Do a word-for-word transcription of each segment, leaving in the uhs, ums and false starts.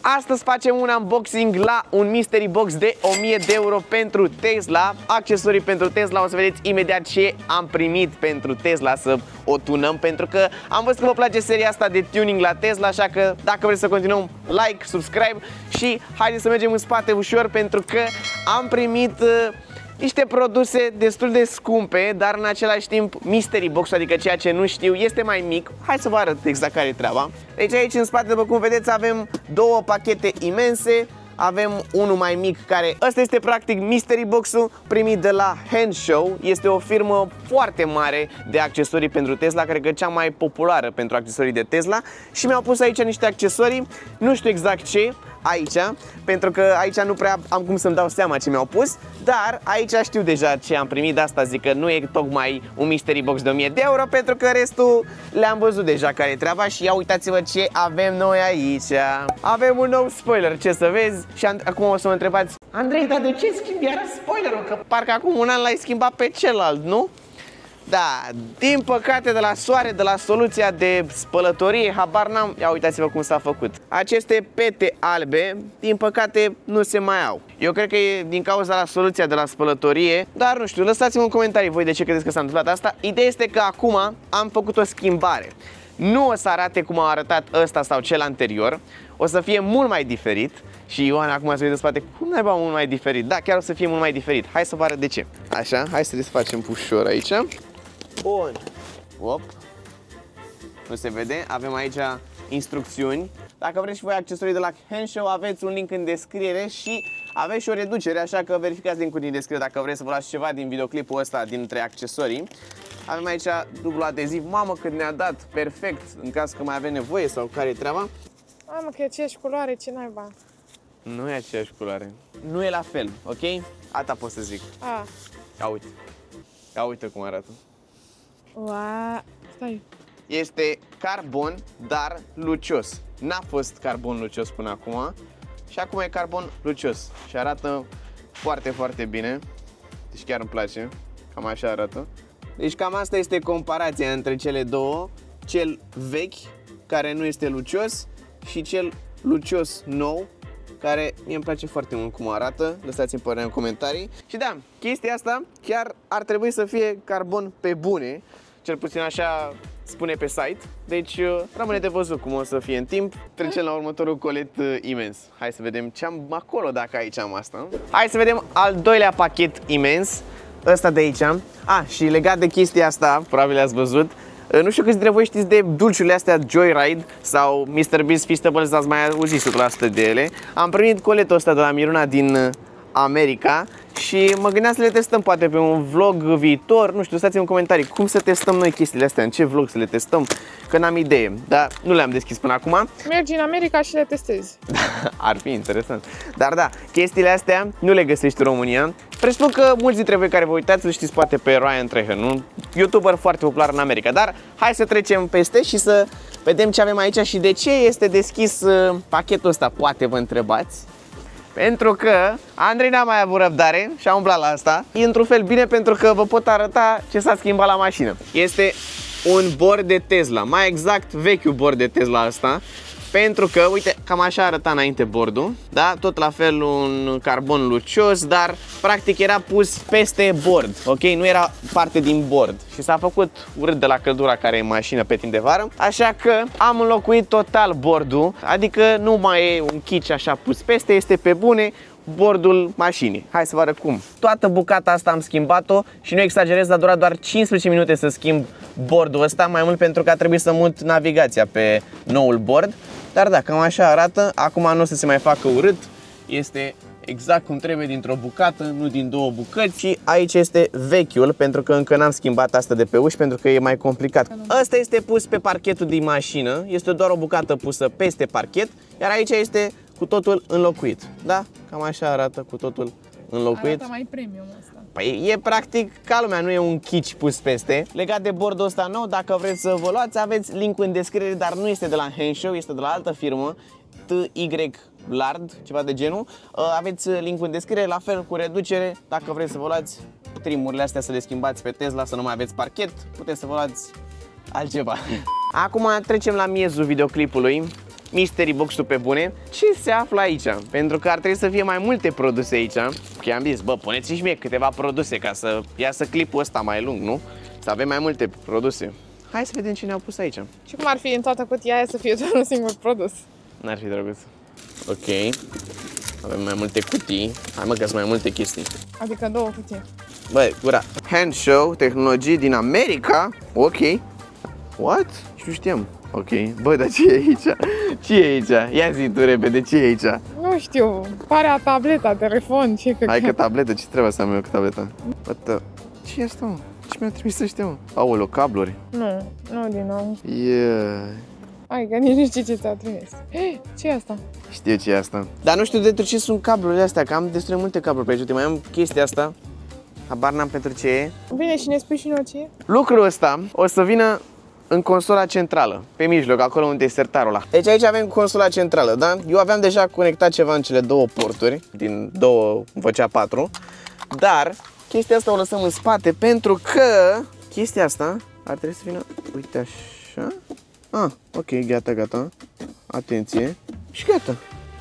Astăzi facem un unboxing la un mystery box de o mie de euro pentru Tesla. Accesorii pentru Tesla, o să vedeți imediat ce am primit pentru Tesla, să o tunăm, pentru că am văzut că vă place seria asta de tuning la Tesla, așa că dacă vreți să continuăm, like, subscribe și haideți să mergem în spate ușor, pentru că am primit uh, niște produse destul de scumpe, dar în același timp mystery box, adică ceea ce nu știu, este mai mic. Hai să vă arăt exact care e treaba. Deci aici în spate, după cum vedeți, avem două pachete imense. Avem unul mai mic care... Ăsta este practic mystery box-ul primit de la Handshow. Este o firmă foarte mare de accesorii pentru Tesla, cred că cea mai populară pentru accesorii de Tesla. Și mi-au pus aici niște accesorii, nu știu exact ce, aici, pentru că aici nu prea am cum să-mi dau seama ce mi-au pus, dar aici știu deja ce am primit, de asta zic că nu e tocmai un mystery box de o mie de euro, pentru că restul le-am văzut deja care e treaba. Și ia uitați-vă ce avem noi aici. Avem un nou spoiler, ce să vezi. Și acum o să mă întrebați: Andrei, dar de ce schimbi iară spoilerul? Că parcă acum un an l-ai schimbat pe celălalt, nu? Da, din păcate de la Soare, de la soluția de spălătorie, habar n-am. Ia uitați-vă cum s-a făcut. Aceste pete albe, din păcate, nu se mai au. Eu cred că e din cauza la soluția de la spălătorie, dar nu știu, lăsați-mă în comentarii voi de ce credeți că s-a întâmplat asta. Ideea este că acum am făcut o schimbare. Nu o să arate cum a arătat ăsta sau cel anterior, o să fie mult mai diferit. Și Ioan acum se uită în spate: cum naiba mult mai diferit? Da, chiar o să fie mult mai diferit. Hai să vă arăt de ce. Așa, hai să desfacem ușor aici. Bun. Op. Nu se vede. Avem aici instrucțiuni. Dacă vreți și voi accesorii de la Handshow, aveți un link în descriere și aveți și o reducere, așa că verificați linkul din descriere dacă vreți să vă luați ceva din videoclipul ăsta dintre accesorii. Avem aici dublu adeziv. Mamă, cât ne-a dat, perfect, în caz că mai avem nevoie sau care e treaba. Mamă, că e aceeași culoare, ce naiba. Nu e aceeași culoare. Nu e la fel, ok? Asta pot să zic. A. Ia uite. Ia uite cum arată. Ua, stai. Este carbon, dar lucios. N-a fost carbon lucios până acum. Și acum e carbon lucios. Și arată foarte, foarte bine. Deci chiar îmi place. Cam așa arată. Deci cam asta este comparația între cele două. Cel vechi, care nu este lucios, și cel lucios nou, care mie îmi place foarte mult cum arată. Lăsați-mi părerea în comentarii. Și da, chestia asta chiar ar trebui să fie carbon pe bune. Cel puțin așa spune pe site. Deci rămâne de văzut cum o să fie în timp. Trecem la următorul colet imens. Hai să vedem ce am acolo, dacă aici am asta. Hai să vedem al doilea pachet imens. Ăsta de aici. Ah, și legat de chestia asta, probabil ați văzut, nu știu câți dintre voi știți de dulciurile astea Joyride sau mister Beast Feastables, ați mai auzit o sută la sută de ele. Am primit coletul ăsta de la Miruna din America și mă gândeam să le testăm poate pe un vlog viitor. Nu știu, lăsați-mi în comentarii cum să testăm noi chestiile astea, în ce vlog să le testăm, că n-am idee, dar nu le-am deschis până acum. Mergi în America și le testezi. Ar fi interesant. Dar da, chestiile astea nu le găsești în România. Presupun că mulți dintre voi care vă uitați îl știți poate pe Ryan Trahan, un YouTuber foarte popular în America. Dar hai să trecem peste și să vedem ce avem aici și de ce este deschis uh, pachetul ăsta, poate vă întrebați. Pentru că Andrei n-a mai avut răbdare și a umblat la asta. E într-un fel bine, pentru că vă pot arăta ce s-a schimbat la mașină. Este un bord de Tesla, mai exact vechiul bord de Tesla ăsta. Pentru că, uite, cam așa arăta înainte bordul, da? Tot la fel un carbon lucios, dar practic era pus peste bord, ok? Nu era parte din bord și s-a făcut urât de la căldura care e în mașină pe timp de vară. Așa că am înlocuit total bordul, adică nu mai e un chici așa pus peste, este pe bune bordul mașinii. Hai să vă arăt cum. Toată bucata asta am schimbat-o și nu exagerez, a durat doar cincisprezece minute să schimb bordul ăsta, mai mult pentru că a trebuit să mut navigația pe noul bord. Dar da, cam așa arată. Acum nu o să se mai facă urât. Este exact cum trebuie, dintr-o bucată, nu din două bucăți. Și aici este vechiul, pentru că încă n-am schimbat asta de pe uși, pentru că e mai complicat. Ăsta este pus pe parchetul din mașină. Este doar o bucată pusă peste parchet. Iar aici este cu totul înlocuit. Da? Cam așa arată, cu totul înlocuit. Arată mai premium asta. Păi e practic ca lumea, nu e un chici pus peste. Legat de bordul ăsta nou, dacă vreți să vă luați, aveți linkul în descriere, dar nu este de la Handshow, este de la altă firmă, T Y Lard, ceva de genul. Aveți linkul în descriere, la fel cu reducere, dacă vreți să vă luați trimurile astea, să le schimbați pe Tesla, să nu mai aveți parchet, puteți să vă luați altceva. Acum trecem la miezul videoclipului. mystery box-ul pe bune, ce se află aici? Pentru că ar trebui să fie mai multe produse aici. Că am zis, bă, puneți și mie câteva produse ca să iasă clipul ăsta mai lung, nu? Să avem mai multe produse. Hai să vedem ce ne-au pus aici. Și cum ar fi în toată cutia aia să fie doar un singur produs? N-ar fi drăguț. Ok. Avem mai multe cutii. Hai mă, că sunt mai multe chestii. Adică două cutii. Băi, gura. Hand show, tehnologii din America. Ok. What? Și nu știam. Ok. Bă, dar ce e aici? Ce e aici? Ia zi tu repede, ce e aici? Nu știu, pare a tableta, telefon, ce că... Hai că tabletă, ce trebuie să am eu cu tableta? Bă, ce e asta, mă? Ce mi-a trimis ăștia, mă? Aoleu, cabluri. Nu, nu din nou. Yeah. Hai că nici nu știu ce ți-a trimis. Ce e asta? Știu ce e asta. Dar nu știu pentru ce sunt cablurile astea, că am destul de multe cabluri pe aici. Uite, mai am chestia asta. Habar n-am pentru ce e. Bine, și ne spui și nouă ce e? Lucrul ăsta o să vină în consola centrală, pe mijloc, acolo unde e sertarul ăla. Deci aici avem consola centrală, da? Eu aveam deja conectat ceva în cele două porturi, din două făcea patru, dar chestia asta o lăsăm în spate pentru că chestia asta ar trebui să vină, uite așa. Ah, ok, gata, gata. Atenție. Și gata.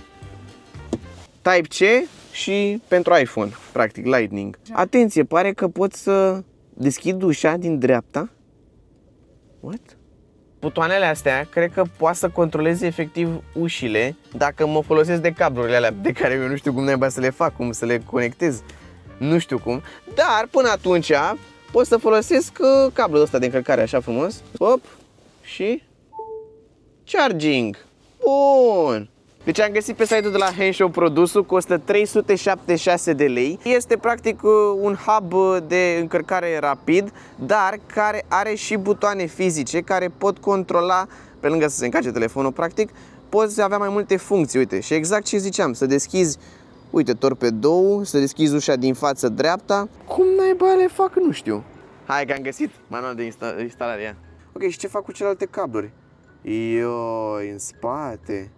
Type-C și pentru iPhone, practic, Lightning. Atenție, pare că pot să deschid ușa din dreapta. What? Butoanele astea, cred că poate să controleze efectiv ușile dacă mă folosesc de cablurile alea de care eu nu știu cum naiba să le fac, cum să le conectez. Nu știu cum. Dar până atunci pot să folosesc cablul ăsta de încărcare așa frumos. Hop. Și charging. Bun. Deci am găsit pe site-ul de la Henshow produsul, costă trei sute șaptezeci și șase de lei. Este practic un hub de încărcare rapid, dar care are și butoane fizice care pot controla, pe lângă să se încarce telefonul, practic, poți avea mai multe funcții, uite. Și exact ce ziceam, să deschizi, uite, torpedou, să deschizi ușa din față dreapta. Cum naiba le fac, nu știu. Hai că am găsit manual de insta instalare, ia. Ok, și ce fac cu celelalte cabluri? Ioi, în spate.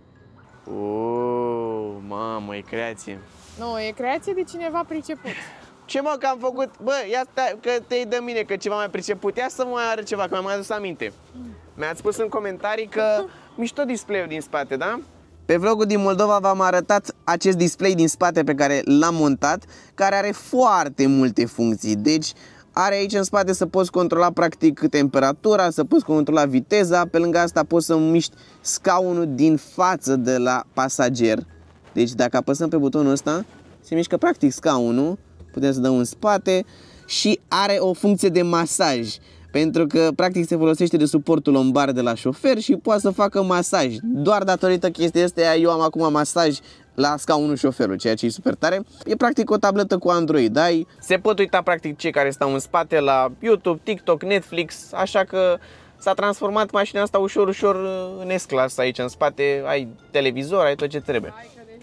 Oh, mamă, e creație. Nu, e creație de cineva priceput. Ce mă, că am făcut? Bă, ia stai, că te-i dă mine, că ceva mai priceput. Ia să mă mai arăt ceva, că mi-am mai adus aminte. Mi-ați spus în comentarii că mișto display-ul din spate, da? Pe vlogul din Moldova v-am arătat acest display din spate pe care l-am montat, care are foarte multe funcții. Deci are aici în spate să poți controla practic temperatura, să poți controla viteza, pe lângă asta poți să miști scaunul din față de la pasager. Deci dacă apăsăm pe butonul ăsta, se mișcă practic scaunul, putem să dăm în spate și are o funcție de masaj. Pentru că practic se folosește de suportul lombar de la șofer și poate să facă masaj. Doar datorită chestiei astea eu am acum masaj la scaunul șoferului, ceea ce e super tare. E practic o tabletă cu Android, ai. Se pot uita practic cei care stau în spate la YouTube, TikTok, Netflix, așa că s-a transformat mașina asta ușor, ușor în S-Class aici în spate, ai televizor, ai tot ce trebuie.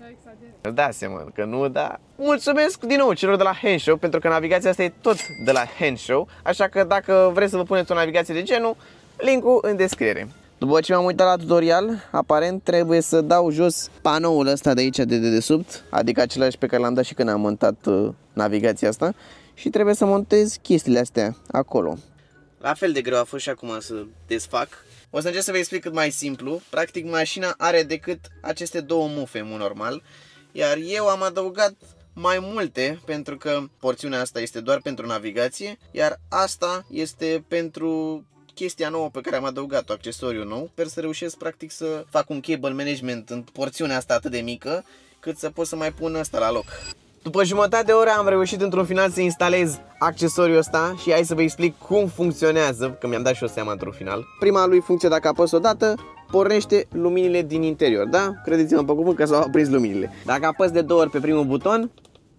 Da, seama că nu, da. Mulțumesc din nou celor de la Henshow, pentru că navigația asta e tot de la Henshow, așa că dacă vreți să vă puneți o navigație de genul, linkul în descriere. După ce m-am uitat la tutorial, aparent trebuie să dau jos panoul ăsta de aici de dedesubt, adică același pe care l-am dat și când am montat uh, navigația asta, și trebuie să montez chestiile astea acolo. La fel de greu a fost și acum să desfac. O să încerc să vă explic cât mai simplu. Practic mașina are decât aceste două mufe, în mod normal, iar eu am adăugat mai multe pentru că porțiunea asta este doar pentru navigație, iar asta este pentru chestia nouă pe care am adăugat-o, accesoriu nou. Sper să reușesc practic să fac un cable management în porțiunea asta atât de mică, cât să pot să mai pun asta la loc. După jumătate de oră am reușit într-un final să instalez accesoriul ăsta și hai să vă explic cum funcționează, că mi-am dat și o seama într-un final. Prima lui funcție, dacă apăs o dată, pornește luminile din interior, da? Credeți-mă pe cuvânt că s-au aprins luminile. Dacă apăs de două ori pe primul buton,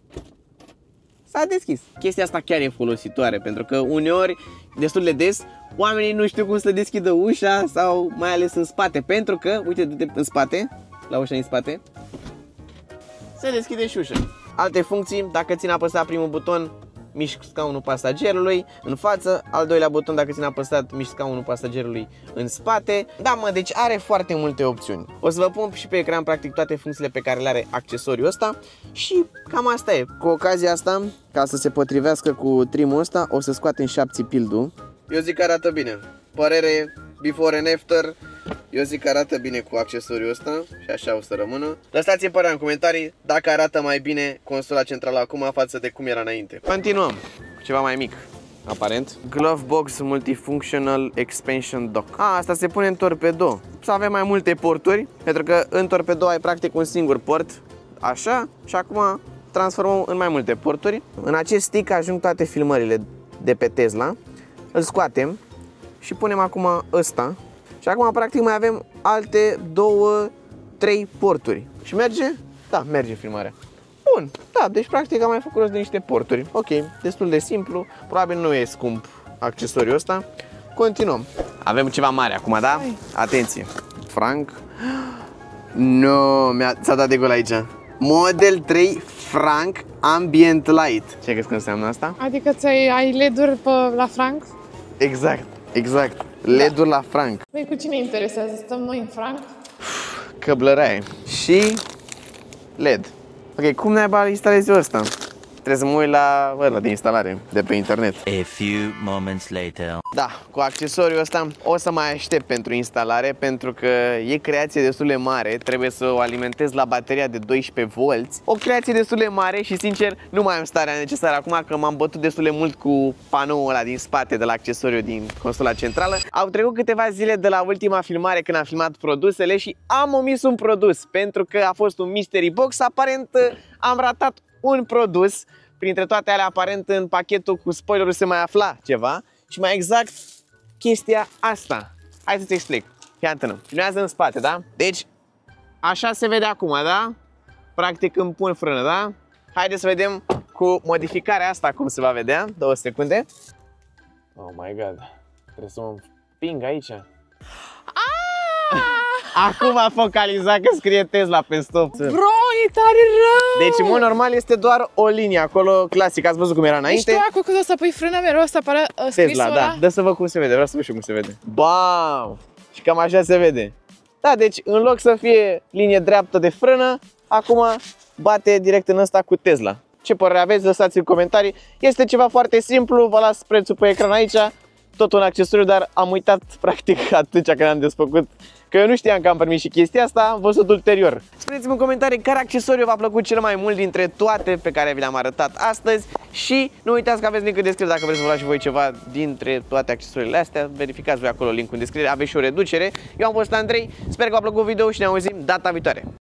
s-a deschis. Chestia asta chiar e folositoare, pentru că uneori, destul de des, oamenii nu știu cum să deschidă ușa sau mai ales în spate, pentru că, uite, du-te în spate, la ușa din spate, se deschide și ușa. Alte funcții, dacă țin apăsat primul buton, mișc scaunul pasagerului în față, al doilea buton, dacă țin apăsat, mișc scaunul pasagerului în spate. Da, mă, deci are foarte multe opțiuni. O să vă pun și pe ecran practic toate funcțiile pe care le are accesoriul ăsta și cam asta e. Cu ocazia asta, ca să se potrivească cu trimul ăsta, o să scoatem șapții pildul. Eu zic că arată bine. Părere before and after, Eu zic că arată bine cu accesoriul ăsta și așa o să rămână. Lăsați-mi părerea în comentarii dacă arată mai bine consola centrală acum față de cum era înainte. Continuăm cu ceva mai mic, aparent. Glove Box Multifunctional Expansion Dock. A, asta se pune în torpedo. Să avem mai multe porturi, pentru că în torpedo ai practic un singur port. Așa, și acum transformăm în mai multe porturi. În acest stick ajung toate filmările de pe Tesla. Îl scoatem și punem acum ăsta. Și acum practic mai avem alte două, trei porturi. Și merge? Da, merge filmarea. Bun, da, deci practic am mai făcut rost de niște porturi. Ok, destul de simplu. Probabil nu e scump accesoriul ăsta. Continuăm. Avem ceva mare acum, da? Hai. Atenție. Frank. No, s-a dat de gol aici. Model trei Frank Ambient Light. Ce crezi că înseamnă asta? Adică ți-ai ai L E D-uri pe, la Frank? Exact, exact. L E D-uri la Frank. Păi cu cine interesează? Stăm noi în Frank? Căblăraie. Și L E D. Ok, cum naiba instalezi ăsta? Trebuie să mă uit la ăla de instalare de pe internet. A few moments later. Da, cu accesoriul ăsta o să mai aștept pentru instalare, pentru că e creație destul de mare, trebuie să o alimentez la bateria de doisprezece volți. O creație destul de mare și sincer nu mai am starea necesară acum că m-am bătut destul de mult cu panoul ăla din spate de la accesoriu din consola centrală. Au trecut câteva zile de la ultima filmare când am filmat produsele și am omis un produs, pentru că a fost un mystery box, aparent am ratat un produs. Printre toate alea, aparent, în pachetul cu spoilerul se mai afla ceva. Și mai exact, chestia asta. Hai să-ți explic. Fii atentă. Filmează în spate, da? Deci, așa se vede acum, da? Practic îmi pun frână, da? Haideți să vedem cu modificarea asta cum se va vedea. Două secunde. Oh my god. Trebuie să mă împing aici. Acum a focalizat că scrie Tesla pe stop. Bro, e tare rău! Deci, în mod normal, este doar o linie acolo, clasic. Ați văzut cum era înainte? Deci tu acolo când o să pui frână, mereu o să apară uh, scrisul Tesla, ăla? da. Dă să văd cum se vede. Vreau să văd și eu cum se vede. Bam! Și cam așa se vede. Da, deci, în loc să fie linie dreaptă de frână, acum bate direct în ăsta cu Tesla. Ce părere aveți? Lăsați în comentarii. Este ceva foarte simplu. Vă las prețul pe ecran aici. Tot un accesoriu, dar am uitat practic atunci când am desfăcut că eu nu știam că am primit și chestia asta, am văzut ulterior. Spuneți-mi în comentarii care accesoriu v-a plăcut cel mai mult dintre toate pe care vi le-am arătat astăzi și nu uitați că aveți link în descriere dacă vreți să vă luați și voi ceva dintre toate accesoriile astea. Verificați voi acolo link în descriere, aveți și o reducere. Eu am fost Andrei, sper că v-a plăcut video și ne auzim data viitoare.